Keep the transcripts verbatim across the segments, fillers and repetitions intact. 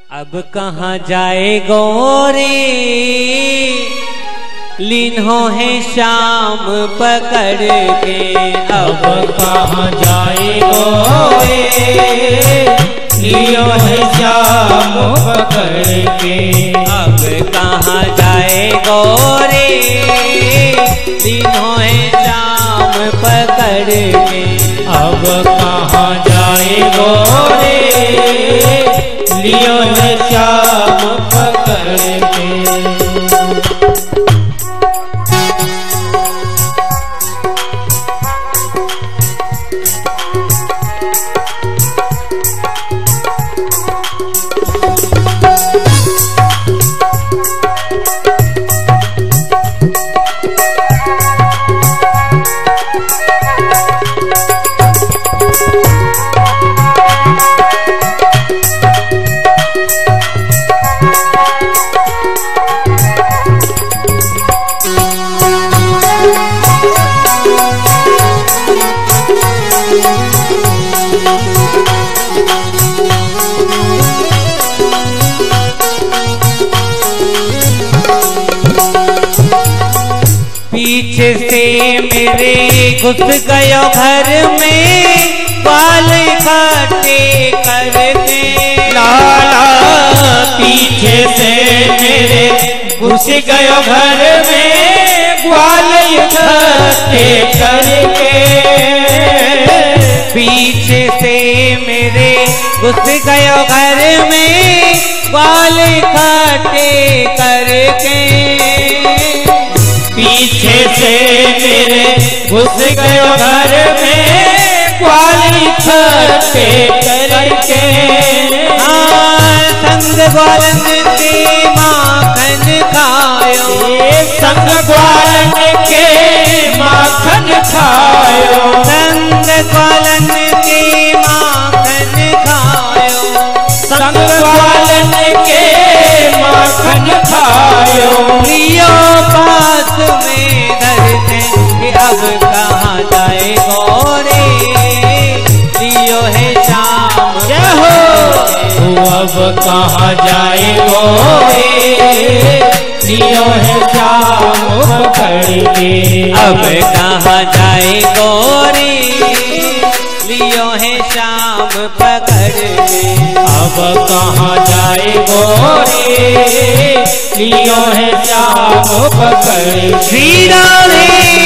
अब कहाँ जाए गोरे लिन्हो है शाम पकड़ के। अब कहाँ जाए गोरे लियो है शाम पकड़ के। अब कहाँ जाए गोरे लिन्हो है शाम पकड़ के। अब कहाँ जाए गोरे लियो है शाम पकड़ के। पीछे से मेरे घुस गयो घर में बाल इकट्ठे करके। लाला पीछे से मेरे घुस गयो घर में ग्वाल इकट्ठे करके। पीछे से मेरे घुस गयो घर में बाल इकट्ठे करके। पीछे से मेरे घुस गयो घर में ग्वाल इकट्ठे करके। हाँ संग ग्वालन के माखन खायो। संग ग्वालन के माखन खायो। संग ग्वालन के माखन खायो। संग ग्वालन के माखन खायो। लियो पास में धरते कि अब कहाँ जाए गोरे लियो है शाम। जय हो। अब कहाँ जाए गोरे लियो है शाम पकड़ के। अब कहाँ जाए गोरे लियो है शाम पकड़ के। अब कहाँ जाए गोरे लियो है शाम पकड़। श्री राधे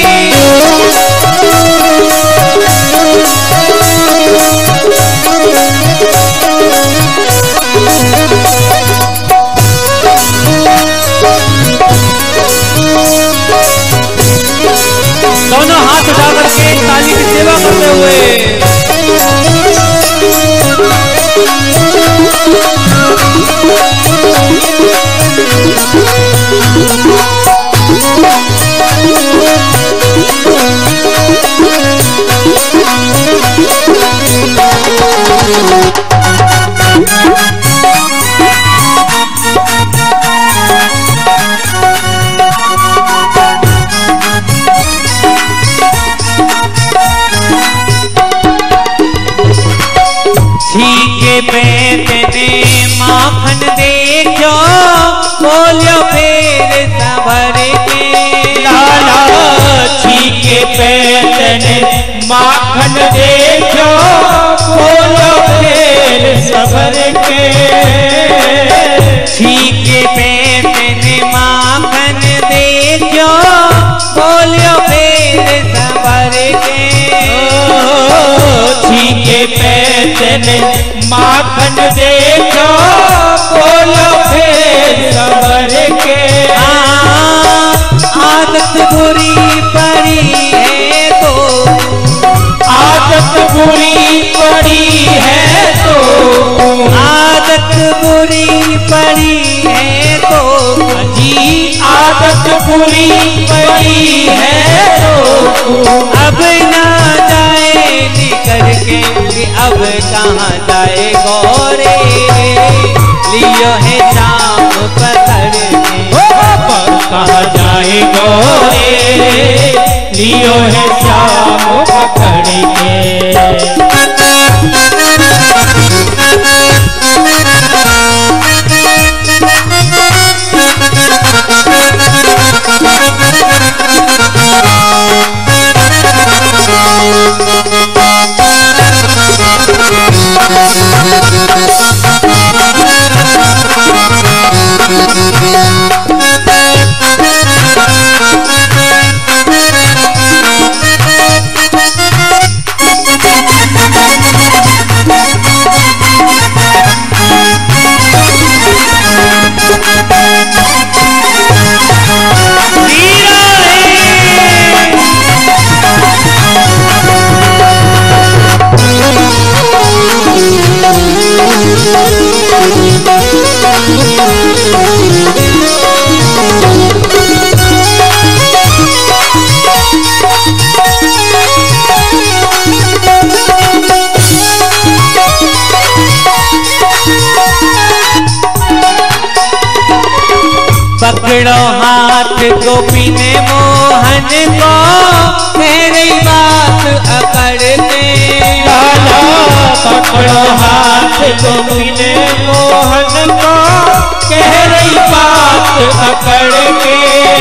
दोनों हाथ उठा करके ताली की सेवा करते हुए बेटने माखन देखो बोलियो फिर संभर के। लाला छीके बेटने माखन देखो बोलियो फिर संभर के। छीके बेटने माखन देखो बोलियो फिर संभर के। छीके बेटने माखन देखो बोलो फिर संभर के। आदत बुरी पड़ी है तो आदत बुरी पड़ी है तो आदत बुरी पड़ी है तो जी आदत बुरी पड़ी है तो अब ना जाए निकल के कि अब कहाँ जाए गोरे लियो है शाम पकड़ के। कहाँ जाए गोरे लियो है शाम पकड़ के। पकड़ो हाथ गोपी ने मोहन को, कह रही बात अकड़ के। लाला पकड़ो हाथ गोपी ने मोहन को, कह रही बात अकड़ के।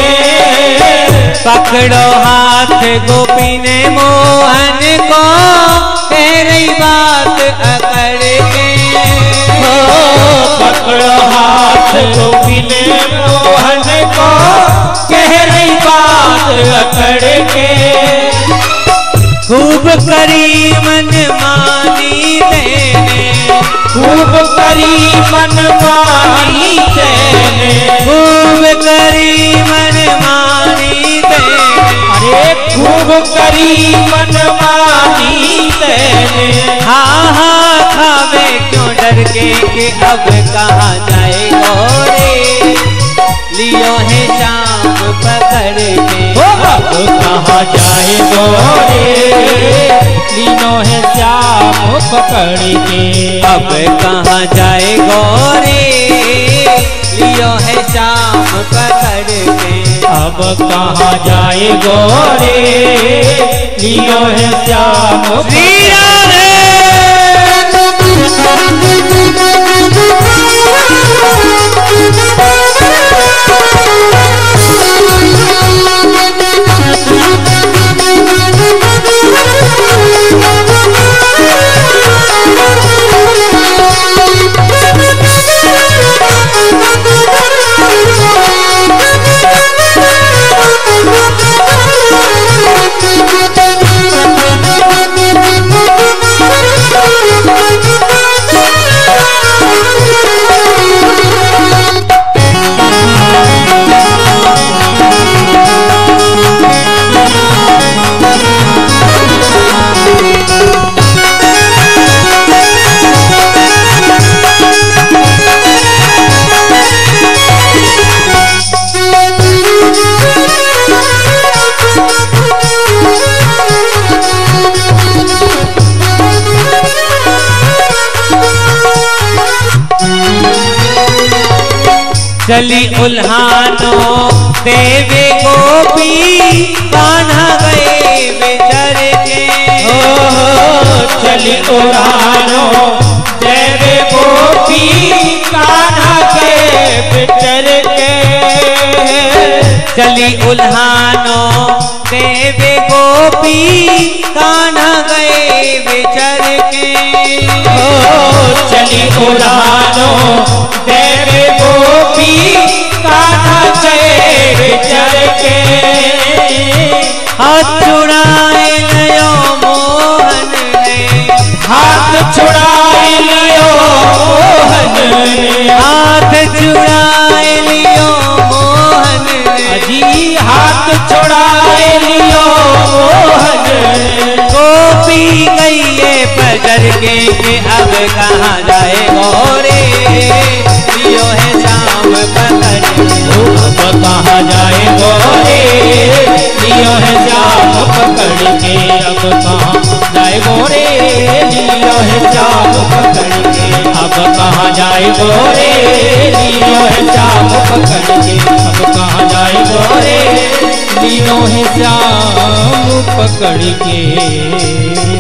पकड़ो हाथ गोपी ने मोहन को, कह रही बात अकड़ के। पकड़ो हाथ गोपी ने मोहन को, कह रही बात अकड़ के। खूब करी मन मानी तेने, खूब करी मन मानी तेने, खूब करी मन मानी तेने। अरे खूब करी मन मानी तेने। हाँ हाँ खावे क्यों डर के कि अब कहाँ जाए गोरे, लियो है शाम पकड़ के। अब कहाँ जाए गोरे, लियो है श्याम पकड़ के। अब कहाँ जाए गोरे, लियो है शाम पकड़ के। अब कहाँ जाए गोरे, लियो है श्याम श्री राधे। चली उल्हानो देवे गोपी, कान्हा गए बिचर के। हो चली उल्हानो देवे गोपी, कान्हा के बिचर के। चली उल्हानो देवे गोपी, कान्हा गए बिचर के। हो चली उल्हानो देवे गोपी, कान्हा गए बिचर के। हाथ छुड़ाए लयो मोहन ने, हाथ छुड़ाए लियो मोहन ने। हाथ छुड़ाए लियो मोहन ने। अजी हाथ छुड़ाए लियो मोहन ने। गोपी गई है पजर के कि अब कहाँ जाए गोरे, लियो है शाम पकड़ के। अब कहाँ जाए गोरे, लियो है श्याम पकड़ के। अब कहाँ जाए गोरे, लियो है श्याम पकड़ के। अब कहाँ जाए गोरे, लियो है श्याम पकड़ के। अब कहाँ जाए गोरे, लियो है श्याम पकड़ के।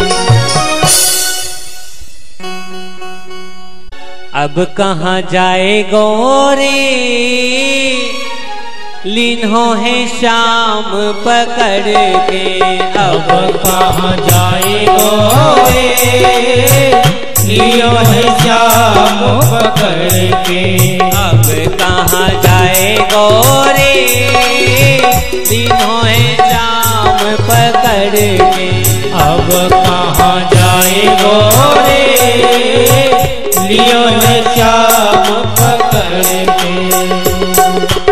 अब कहाँ जाए गोरे, लिन्हो है शाम पकड़ के। अब कहाँ जाए गोरे, लियो है श्याम पकड़ के। अब कहाँ जाए गोरे, लिन्हो है शाम पकड़ के। अब कहाँ जाए गोरे, लियो है श्याम पकड़ के।